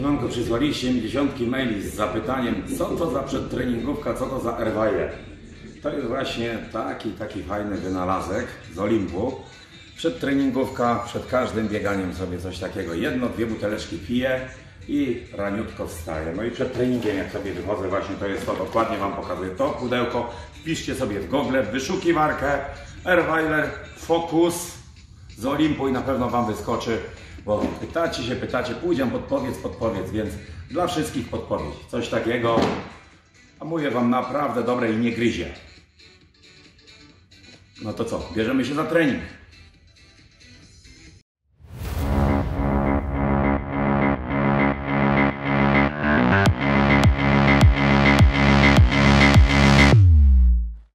Siemanko, przysłaliście mi dziesiątki maili z zapytaniem, co to za przedtreningówka, co to za Airwire. To jest właśnie taki fajny wynalazek z Olimpu. Przedtreningówka, przed każdym bieganiem sobie coś takiego. Jedno, dwie buteleczki piję i raniutko wstaję. No i przed treningiem, jak sobie wychodzę, właśnie to jest to, dokładnie Wam pokazuję to pudełko. Wpiszcie sobie w Google, w wyszukiwarkę Airwire Focus z Olimpu i na pewno Wam wyskoczy. Bo pytacie, pójdę podpowiedz, więc dla wszystkich podpowiedź. Coś takiego, a mówię Wam, naprawdę dobre i nie gryzie. No to co, bierzemy się za trening.